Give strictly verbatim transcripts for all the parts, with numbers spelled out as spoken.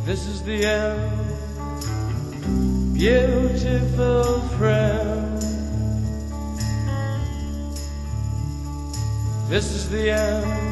This is the end, beautiful friend. This is the end,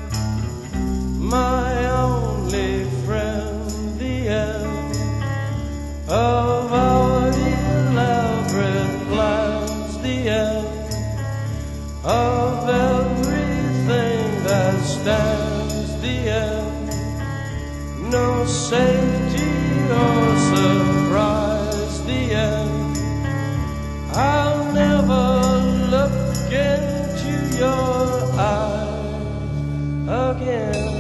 my only friend. The end of our elaborate plans. The end of everything that stands. The end, no safety or surprise. The end, I'll never look into your eyes again.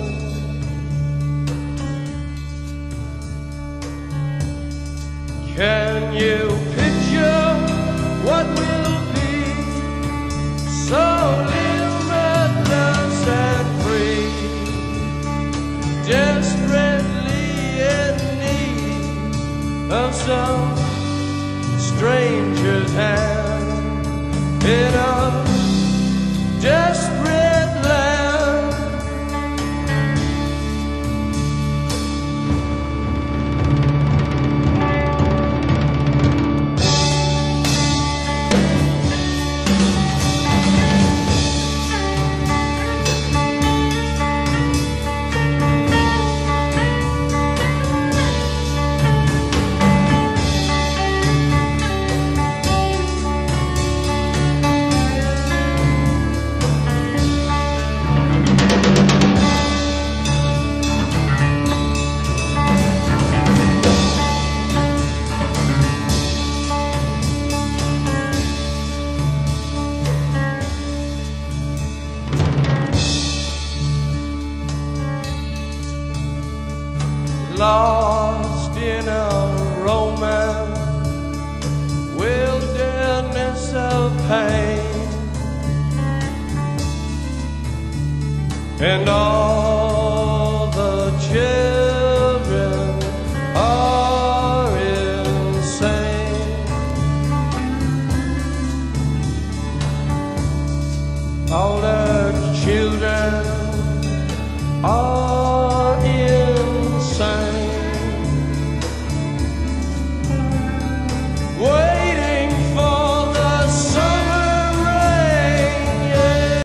Can you picture what will be so limitless and free, desperately in need of some stranger's hand in a desperate land? Lost in a romance, wilderness of pain, and all